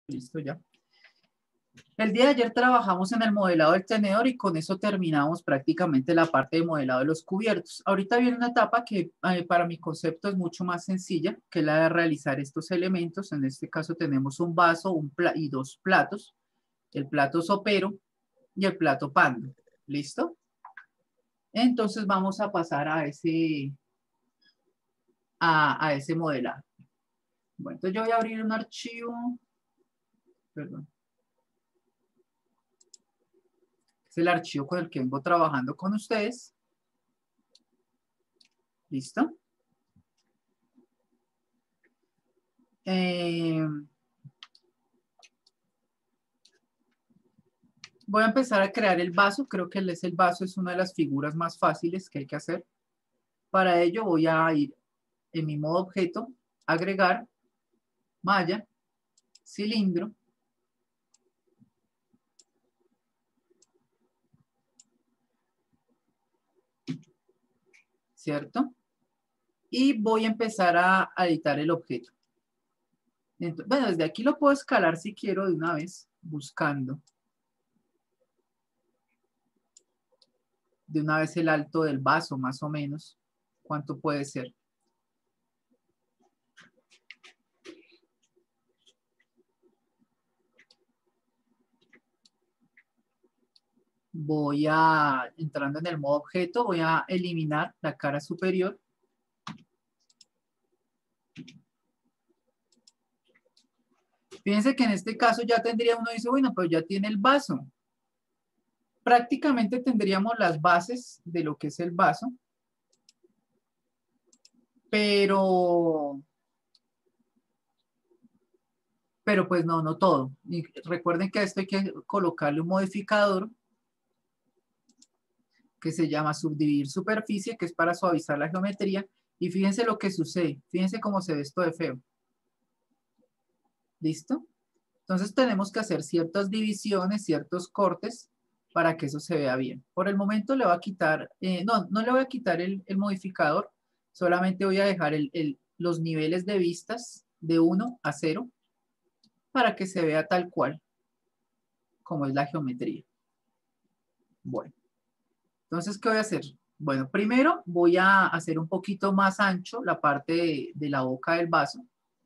Listo ya. El día de ayer trabajamos en el modelado del tenedor y con eso terminamos prácticamente la parte de modelado de los cubiertos. Ahorita viene una etapa que para mi concepto es mucho más sencilla, que es la de realizar estos elementos. En este caso tenemos un vaso y dos platos, el plato sopero y el plato pando. ¿Listo? Entonces vamos a pasar a ese modelado. Bueno, entonces yo voy a abrir un archivo. Perdón. Es el archivo con el que vengo trabajando con ustedes. ¿Listo? Voy a empezar a crear el vaso. Creo que el vaso es una de las figuras más fáciles que hay que hacer. Para ello voy a ir en mi modo objeto, agregar, malla, cilindro. ¿Cierto? Y voy a empezar a editar el objeto. Entonces, bueno, desde aquí lo puedo escalar si quiero de una vez, buscando de una vez el alto del vaso, más o menos. ¿Cuánto puede ser? Voy a, entrando en el modo objeto, voy a eliminar la cara superior. Fíjense que en este caso ya tendría, uno dice, bueno, pues ya tiene el vaso. Prácticamente tendríamos las bases de lo que es el vaso, pero pues no todo. Y recuerden que a esto hay que colocarle un modificador que se llama subdividir superficie, que es para suavizar la geometría. Y fíjense lo que sucede. Fíjense cómo se ve esto de feo. ¿Listo? Entonces tenemos que hacer ciertas divisiones, ciertos cortes para que eso se vea bien. Por el momento le voy a quitar, no le voy a quitar el modificador, solamente voy a dejar los niveles de vistas de 1 a 0 para que se vea tal cual como es la geometría. Bueno, entonces, ¿qué voy a hacer? Bueno, primero voy a hacer un poquito más ancho la parte de la boca del vaso.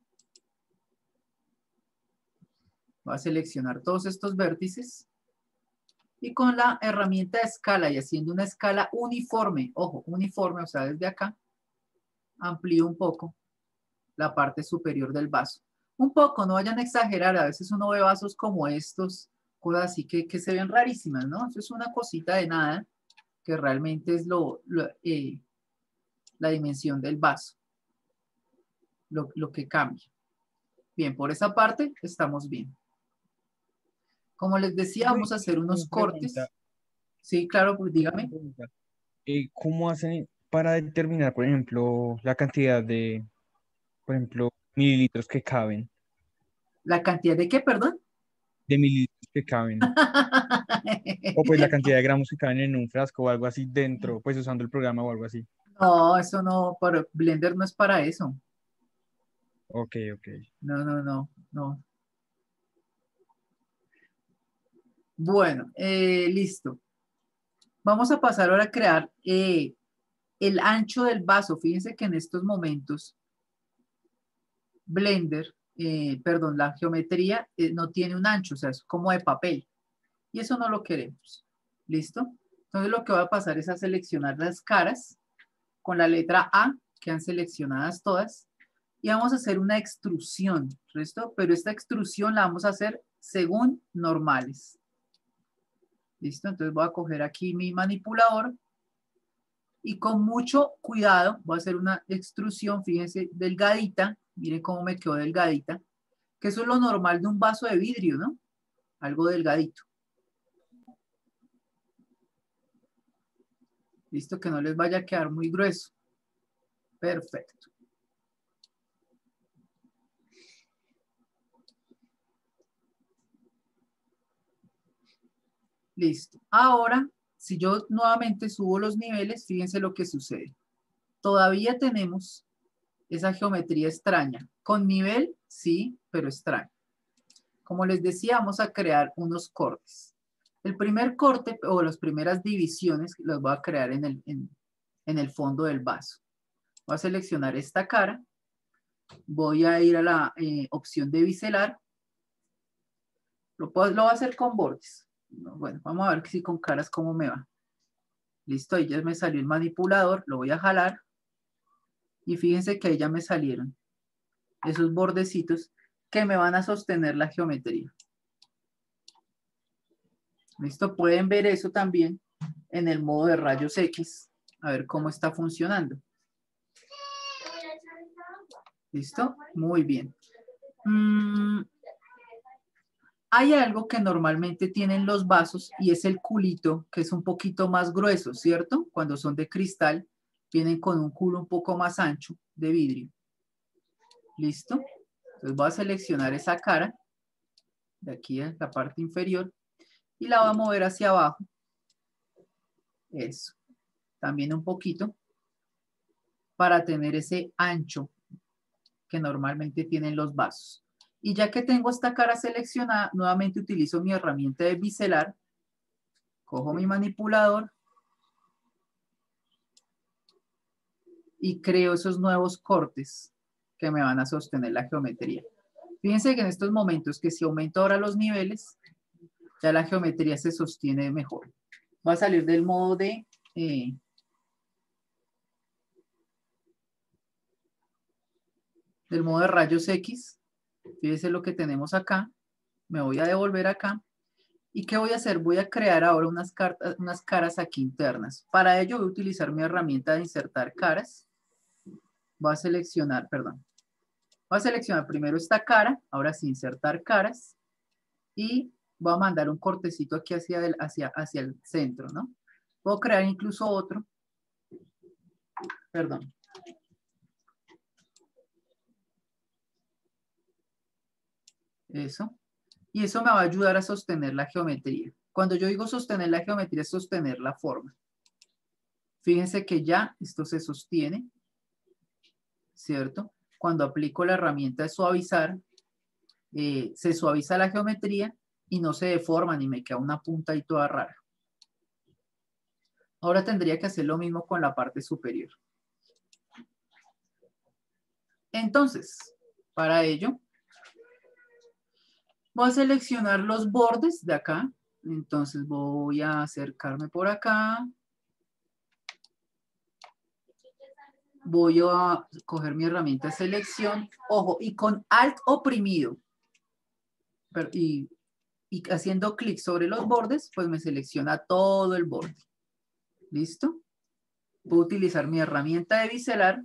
Voy a seleccionar todos estos vértices. Y con la herramienta de escala y haciendo una escala uniforme, ojo, uniforme, o sea, desde acá, amplío un poco la parte superior del vaso. Un poco, no vayan a exagerar, a veces uno ve vasos como estos, cosas así que se ven rarísimas, ¿no? Eso es una cosita de nada, que realmente es la dimensión del vaso, lo que cambia. Bien, por esa parte estamos bien. Como les decía, vamos a hacer unos Una pregunta, cortes. Sí, claro, pues una dígame. pregunta. ¿Cómo hacen para determinar, por ejemplo, la cantidad de, por ejemplo, mililitros que caben, ¿La cantidad de qué, perdón? de mililitros que caben? O pues la cantidad de gramos que caben en un frasco o algo así dentro, pues usando el programa o algo así. No, eso no, para Blender no es para eso. Ok, ok. No. Bueno, listo. Vamos a pasar ahora a crear el ancho del vaso. Fíjense que en estos momentos Blender, perdón, la geometría no tiene un ancho, o sea, es como de papel. Y eso no lo queremos. ¿Listo? Entonces lo que voy a pasar es a seleccionar las caras con la letra A, quedan seleccionadas todas. Y vamos a hacer una extrusión, ¿listo? Pero esta extrusión la vamos a hacer según normales. ¿Listo? Entonces voy a coger aquí mi manipulador y con mucho cuidado voy a hacer una extrusión, fíjense, delgadita. Miren cómo me quedó delgadita. Que eso es lo normal de un vaso de vidrio, ¿no? Algo delgadito. Listo, que no les vaya a quedar muy grueso. Perfecto. Listo. Ahora, si yo nuevamente subo los niveles, fíjense lo que sucede. Todavía tenemos esa geometría extraña. Con nivel, sí, pero extraña. Como les decía, vamos a crear unos cortes. El primer corte o las primeras divisiones los voy a crear en el fondo del vaso. Voy a seleccionar esta cara. Voy a ir a la opción de biselar. Lo voy a hacer con bordes. Bueno, vamos a ver si con caras cómo me va. Listo, ahí ya me salió el manipulador. Lo voy a jalar. Y fíjense que ahí ya me salieron esos bordecitos que me van a sostener la geometría. Listo, pueden ver eso también en el modo de rayos X. A ver cómo está funcionando. ¿Listo? Muy bien. Hay algo que normalmente tienen los vasos y es el culito, que es un poquito más grueso, ¿cierto? Cuando son de cristal, vienen con un culo un poco más ancho de vidrio. ¿Listo? Entonces voy a seleccionar esa cara de aquí en la parte inferior y la voy a mover hacia abajo. Eso. También un poquito para tener ese ancho que normalmente tienen los vasos. Y ya que tengo esta cara seleccionada, nuevamente utilizo mi herramienta de biselar. Cojo mi manipulador y creo esos nuevos cortes que me van a sostener la geometría. Fíjense que en estos momentos que si aumento ahora los niveles, ya la geometría se sostiene mejor. Voy a salir del modo de rayos X. Fíjense lo que tenemos acá. Me voy a devolver acá. ¿Y qué voy a hacer? Voy a crear ahora unas caras aquí internas. Para ello voy a utilizar mi herramienta de insertar caras. Voy a seleccionar, perdón. Voy a seleccionar primero esta cara. Ahora sí, insertar caras. Y voy a mandar un cortecito aquí hacia el centro, ¿no? Puedo crear incluso otro. Perdón. Eso. Y eso me va a ayudar a sostener la geometría. Cuando yo digo sostener la geometría, es sostener la forma. Fíjense que ya esto se sostiene, ¿cierto? Cuando aplico la herramienta de suavizar, se suaviza la geometría y no se deforma ni me queda una punta ahí toda rara. Ahora tendría que hacer lo mismo con la parte superior. Entonces, para ello, voy a seleccionar los bordes de acá. Entonces voy a acercarme por acá. Voy a coger mi herramienta de selección. Ojo, y con Alt oprimido. Y haciendo clic sobre los bordes, pues me selecciona todo el borde. ¿Listo? Puedo utilizar mi herramienta de biselar.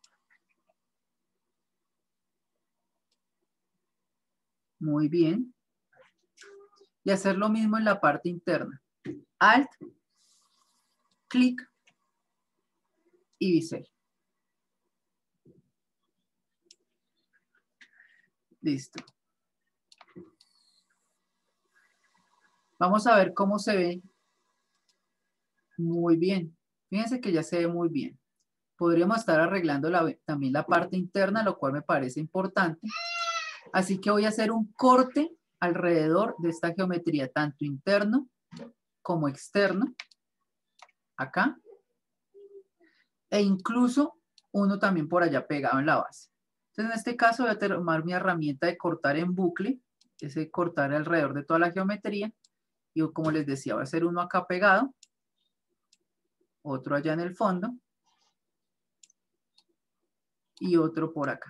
Muy bien. Y hacer lo mismo en la parte interna. Alt, clic y bisel. Listo. Vamos a ver cómo se ve. Muy bien. Fíjense que ya se ve muy bien. Podríamos estar arreglando también la parte interna, lo cual me parece importante. Así que voy a hacer un corte alrededor de esta geometría, tanto interno como externo. Acá. E incluso uno también por allá pegado en la base. Entonces, en este caso voy a tomar mi herramienta de cortar en bucle, ese cortar alrededor de toda la geometría. Y como les decía, voy a hacer uno acá pegado, otro allá en el fondo y otro por acá.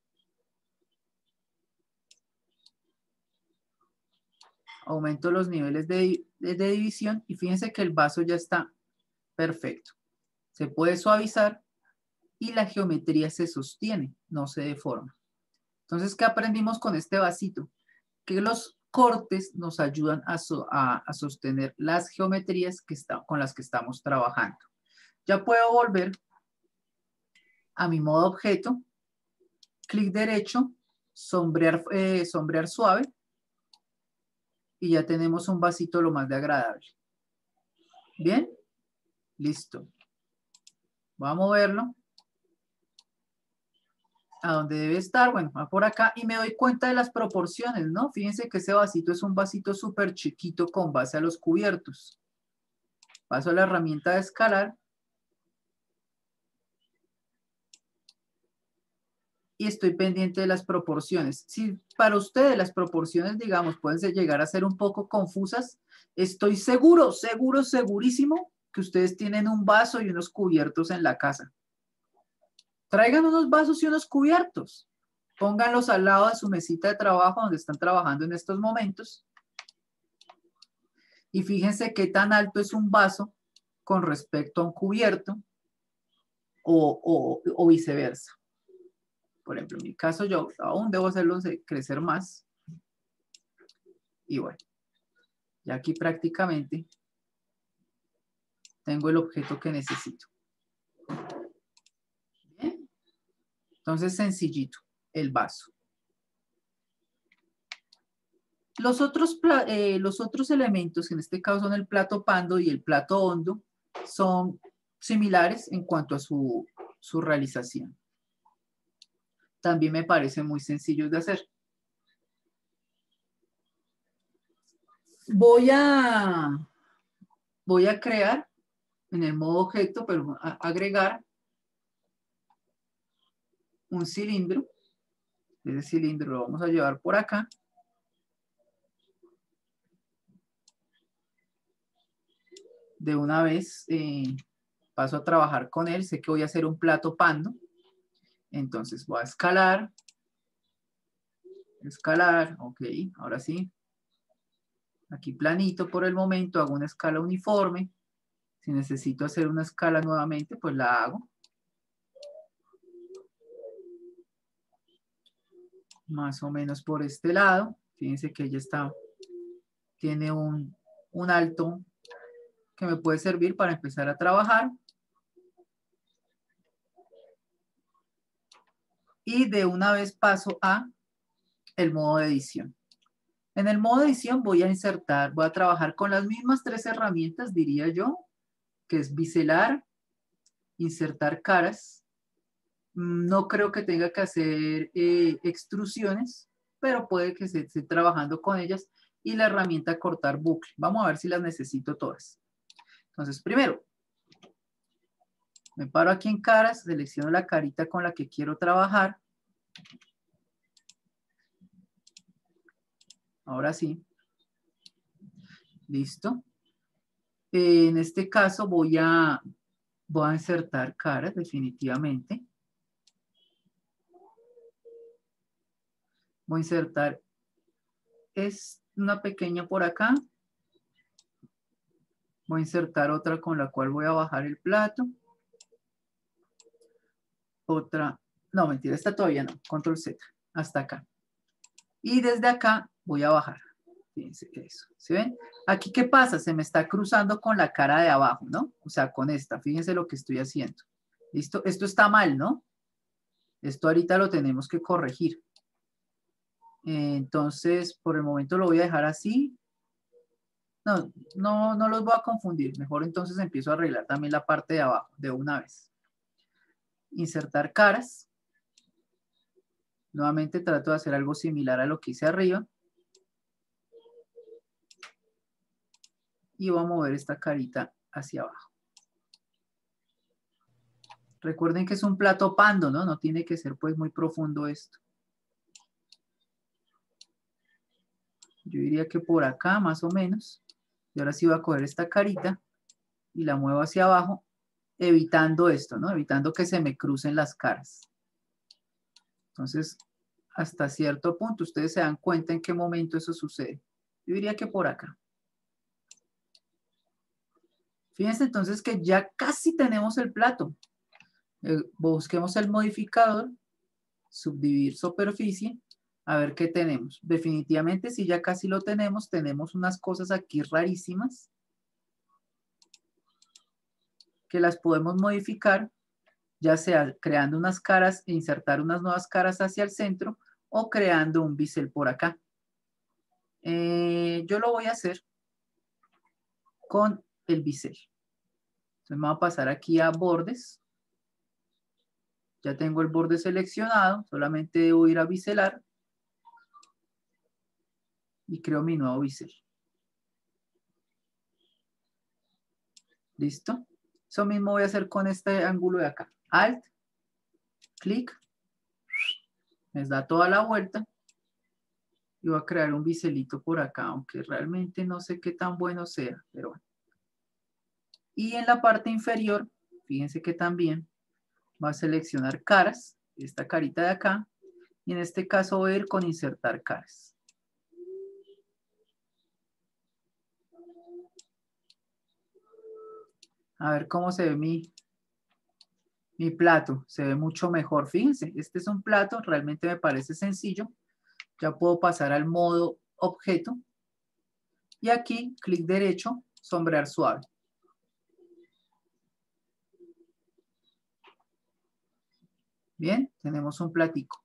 Aumento los niveles de división y fíjense que el vaso ya está perfecto. Se puede suavizar y la geometría se sostiene, no se deforma. Entonces, ¿qué aprendimos con este vasito? Que los cortes nos ayudan a sostener las geometrías con las que estamos trabajando. Ya puedo volver a mi modo objeto, clic derecho, sombrear suave y ya tenemos un vasito lo más de agradable. ¿Bien? Listo. Voy a moverlo a donde debe estar, bueno, va por acá y me doy cuenta de las proporciones, ¿no? Fíjense que ese vasito es un vasito súper chiquito con base a los cubiertos. Paso a la herramienta de escalar y estoy pendiente de las proporciones. Si para ustedes las proporciones, digamos, pueden llegar a ser un poco confusas, estoy seguro, segurísimo que ustedes tienen un vaso y unos cubiertos en la casa. Traigan unos vasos y unos cubiertos. Pónganlos al lado de su mesita de trabajo donde están trabajando en estos momentos. Y fíjense qué tan alto es un vaso con respecto a un cubierto o viceversa. Por ejemplo, en mi caso yo aún debo hacerlos crecer más. Y bueno, ya aquí prácticamente tengo el objeto que necesito. ¿Bien? Entonces, sencillito, el vaso. Los otros elementos, en este caso son el plato pando y el plato hondo, son similares en cuanto a su realización. También me parecen muy sencillos de hacer. Voy a crear en el modo objeto, pero agregar un cilindro. Ese cilindro lo vamos a llevar por acá. De una vez paso a trabajar con él. Sé que voy a hacer un plato pando. Entonces voy a escalar. Escalar, ok, ahora sí. Aquí planito por el momento, hago una escala uniforme. Si necesito hacer una escala nuevamente, pues la hago. Más o menos por este lado. Fíjense que ella tiene un alto que me puede servir para empezar a trabajar. Y de una vez paso a el modo de edición. En el modo de edición voy a trabajar con las mismas 3 herramientas, diría yo, que es biselar, insertar caras. No creo que tenga que hacer extrusiones, pero puede que esté trabajando con ellas. Y la herramienta cortar bucle. Vamos a ver si las necesito todas. Entonces, primero, me paro aquí en caras, selecciono la carita con la que quiero trabajar. Ahora sí. Listo. En este caso voy a insertar caras definitivamente. Voy a insertar una pequeña por acá. Voy a insertar otra con la cual voy a bajar el plato. Otra, no mentira, esta todavía no, control Z, hasta acá. Y desde acá voy a bajar. Fíjense eso, ¿sí ven? Aquí, ¿qué pasa? Se me está cruzando con la cara de abajo, ¿no? O sea, con esta, fíjense lo que estoy haciendo. ¿Listo? Esto está mal, ¿no? Esto ahorita lo tenemos que corregir. Entonces, por el momento lo voy a dejar así. No los voy a confundir. Mejor entonces empiezo a arreglar también la parte de abajo de una vez. Insertar caras. Nuevamente trato de hacer algo similar a lo que hice arriba. Y voy a mover esta carita hacia abajo. Recuerden que es un plato pando, ¿no? No tiene que ser pues muy profundo esto. Yo diría que por acá más o menos. Y ahora sí voy a coger esta carita y la muevo hacia abajo, evitando esto, ¿no? Evitando que se me crucen las caras. Entonces, hasta cierto punto, ustedes se dan cuenta en qué momento eso sucede. Yo diría que por acá. Fíjense entonces que ya casi tenemos el plato. Busquemos el modificador, subdividir superficie, a ver qué tenemos. Definitivamente, si ya casi lo tenemos unas cosas aquí rarísimas que las podemos modificar, ya sea creando unas caras e insertar unas nuevas caras hacia el centro o creando un bisel por acá. Yo lo voy a hacer con el bisel. Entonces me voy a pasar aquí a bordes. Ya tengo el borde seleccionado, solamente debo ir a biselar y creo mi nuevo bisel. ¿Listo? Eso mismo voy a hacer con este ángulo de acá. Alt, clic, me da toda la vuelta y voy a crear un biselito por acá, aunque realmente no sé qué tan bueno sea, pero bueno. Y en la parte inferior, fíjense que también va a seleccionar caras, esta carita de acá, y en este caso voy a ir con insertar caras. A ver cómo se ve mi plato, se ve mucho mejor. Fíjense, este es un plato, realmente me parece sencillo. Ya puedo pasar al modo objeto. Y aquí, clic derecho, sombrear suave. Bien, tenemos un platico.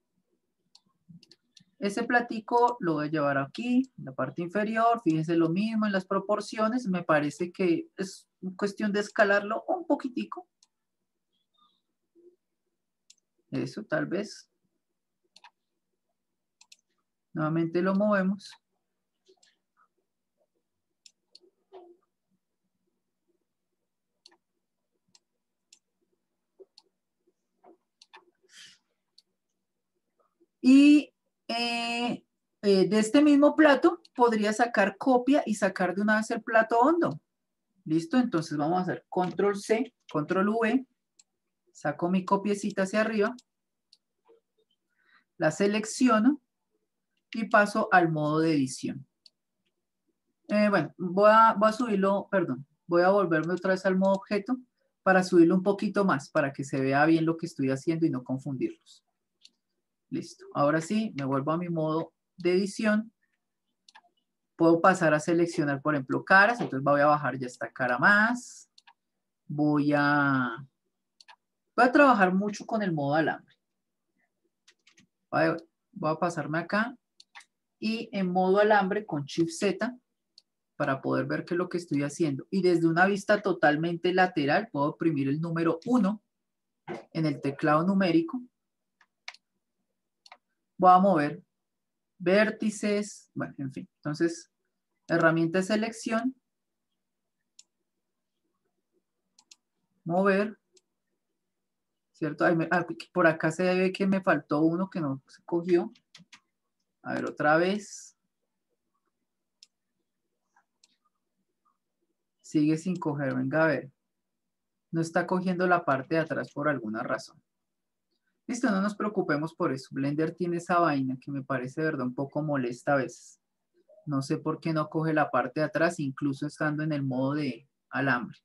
Ese platico lo voy a llevar aquí, en la parte inferior. Fíjense lo mismo en las proporciones. Me parece que es cuestión de escalarlo un poquitico. Eso, tal vez. Nuevamente lo movemos. Y de este mismo plato podría sacar copia y sacar de una vez el plato hondo. ¿Listo? Entonces vamos a hacer control C, control V. Saco mi copiecita hacia arriba. La selecciono y paso al modo de edición. Bueno, voy a subirlo, perdón, voy a volverme otra vez al modo objeto para subirlo un poquito más, para que se vea bien lo que estoy haciendo y no confundirlos. Listo. Ahora sí, me vuelvo a mi modo de edición. Puedo pasar a seleccionar, por ejemplo, caras. Entonces voy a bajar ya esta cara más. Voy a trabajar mucho con el modo alambre. Voy a pasarme acá. Y en modo alambre con Shift Z para poder ver qué es lo que estoy haciendo. Y desde una vista totalmente lateral puedo oprimir el número 1 en el teclado numérico. Voy a mover vértices, bueno, en fin. Entonces, herramienta de selección, mover, ¿cierto? Por acá se ve que me faltó uno que no se cogió. A ver, otra vez. Sigue sin coger, venga a ver. No está cogiendo la parte de atrás por alguna razón. Listo, no nos preocupemos por eso. Blender tiene esa vaina que me parece, de verdad, un poco molesta a veces. No sé por qué no coge la parte de atrás, incluso estando en el modo de alambre.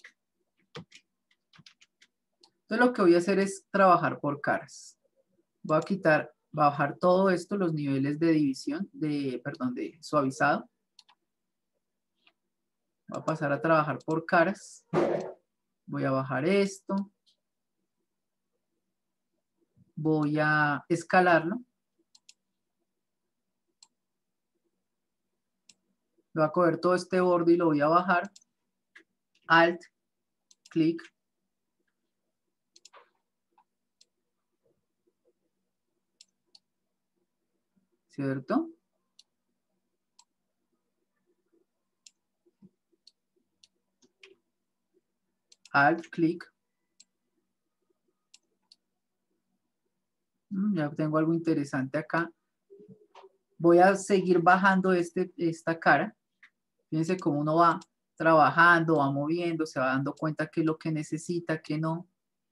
Entonces lo que voy a hacer es trabajar por caras. Voy a bajar todo esto, los niveles de división, perdón, de suavizado. Voy a pasar a trabajar por caras. Voy a bajar esto. Voy a escalarlo. Voy a coger todo este borde y lo voy a bajar. Alt, clic. ¿Cierto? Alt, clic. Ya tengo algo interesante acá. Voy a seguir bajando esta cara. Fíjense cómo uno va trabajando, va moviendo, se va dando cuenta qué es lo que necesita, qué no.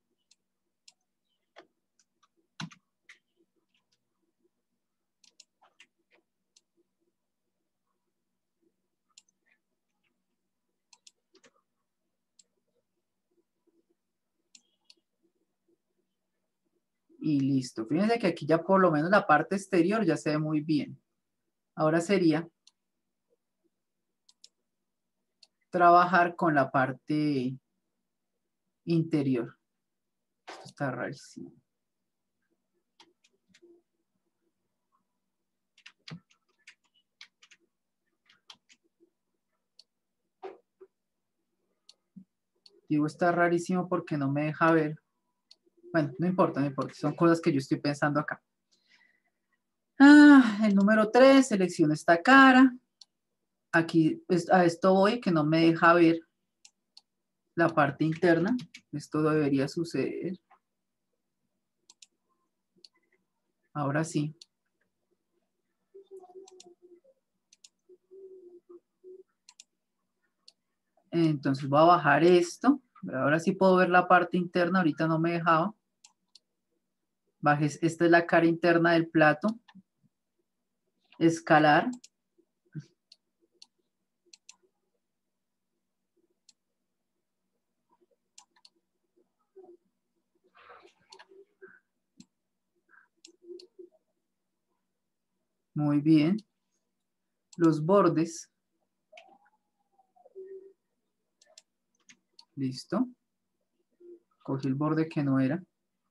Y listo. Fíjense que aquí ya por lo menos la parte exterior ya se ve muy bien. Ahora sería trabajar con la parte interior. Esto está rarísimo. Digo, está rarísimo porque no me deja ver Bueno, no importa, no importa. Son cosas que yo estoy pensando acá. El número 3, selecciono esta cara. Aquí a esto voy, que no me deja ver la parte interna. Esto debería suceder. Ahora sí. Entonces voy a bajar esto. Ahora sí puedo ver la parte interna. Ahorita no me dejaba. Bajes, esta es la cara interna del plato. Escalar. Muy bien. Los bordes. Listo. Cogí el borde que no era.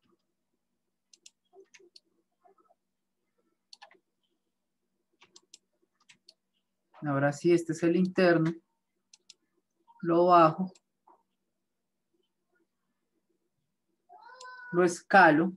Ahora sí, este es el interno. Lo bajo. Lo escalo.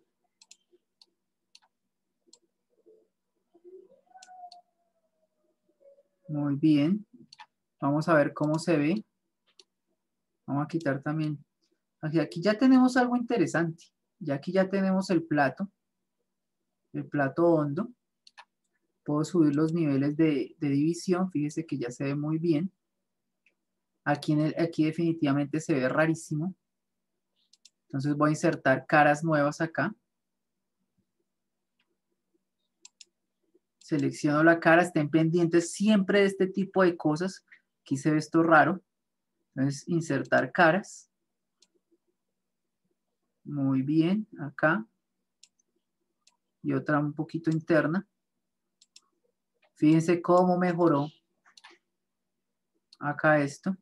Muy bien. Vamos a ver cómo se ve. Vamos a quitar también. Aquí ya tenemos algo interesante. Ya aquí ya tenemos el plato hondo. Puedo subir los niveles de división. Fíjese que ya se ve muy bien. Aquí definitivamente se ve rarísimo. Entonces voy a insertar caras nuevas acá. Selecciono la cara, estén pendientes siempre de este tipo de cosas. Aquí se ve esto raro. Entonces, insertar caras. Muy bien, acá. Y otra un poquito interna. Fíjense cómo mejoró acá esto.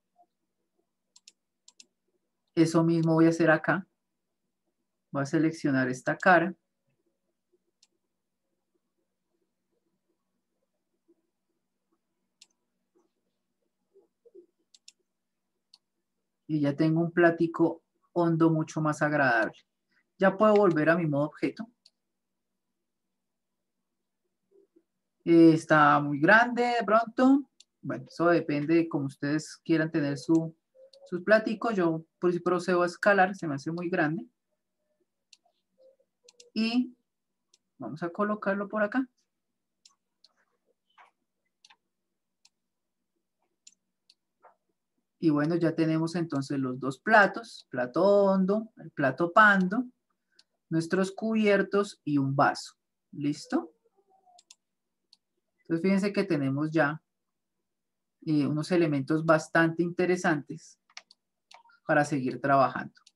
Eso mismo voy a hacer acá. Voy a seleccionar esta cara. Y ya tengo un platico hondo mucho más agradable. Ya puedo volver a mi modo objeto. Está muy grande de pronto. Bueno, eso depende de cómo ustedes quieran tener sus platicos. Yo por si procedo a escalar, se me hace muy grande. Y vamos a colocarlo por acá. Y bueno, ya tenemos entonces los dos platos, plato hondo, el plato pando, nuestros cubiertos y un vaso. ¿Listo? Entonces fíjense que tenemos ya unos elementos bastante interesantes para seguir trabajando.